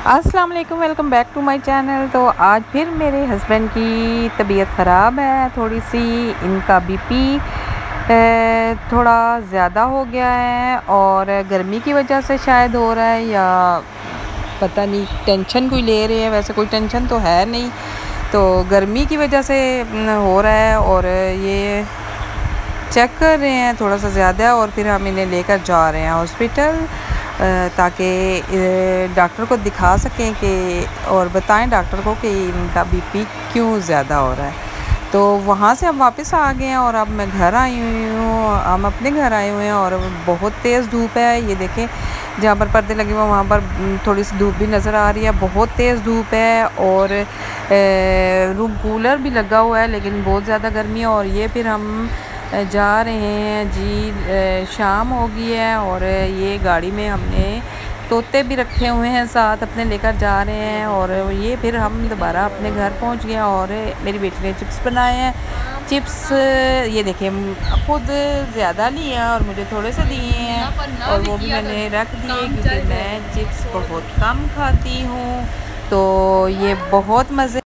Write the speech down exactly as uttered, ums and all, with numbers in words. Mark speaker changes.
Speaker 1: अस्सलाम वालेकुम, welcome back to my channel. तो आज फिर मेरे हस्बैंड की तबीयत ख़राब है थोड़ी सी। इनका बीपी थोड़ा ज़्यादा हो गया है और गर्मी की वजह से शायद हो रहा है या पता नहीं, टेंशन कोई ले रहे हैं। वैसे कोई टेंशन तो है नहीं, तो गर्मी की वजह से हो रहा है और ये चेक कर रहे हैं थोड़ा सा ज़्यादा, और फिर हम इन्हें लेकर जा रहे हैं हॉस्पिटल ताकि डॉक्टर को दिखा सकें कि और बताएं डॉक्टर को कि इनका बीपी क्यों ज़्यादा हो रहा है। तो वहाँ से हम वापस आ गए हैं और अब मैं घर आई हुई हूँ, हम अपने घर आए हुए हैं और बहुत तेज़ धूप है। ये देखें, जहाँ पर पर्दे लगे हुए वहाँ पर थोड़ी सी धूप भी नज़र आ रही है। बहुत तेज़ धूप है और रूम कूलर भी लगा हुआ है, लेकिन बहुत ज़्यादा गर्मी है। और ये फिर हम जा रहे हैं जी, शाम हो गई है और ये गाड़ी में हमने तोते भी रखे हुए हैं साथ अपने, लेकर जा रहे हैं। और ये फिर हम दोबारा अपने घर पहुंच गए और मेरी बेटी ने चिप्स बनाए हैं। चिप्स ये देखिए, खुद ज़्यादा लिए हैं और मुझे थोड़े से दिए हैं और वो भी मैंने रख दिए क्योंकि मैं चिप्स बहुत कम खाती हूँ। तो ये बहुत मज़े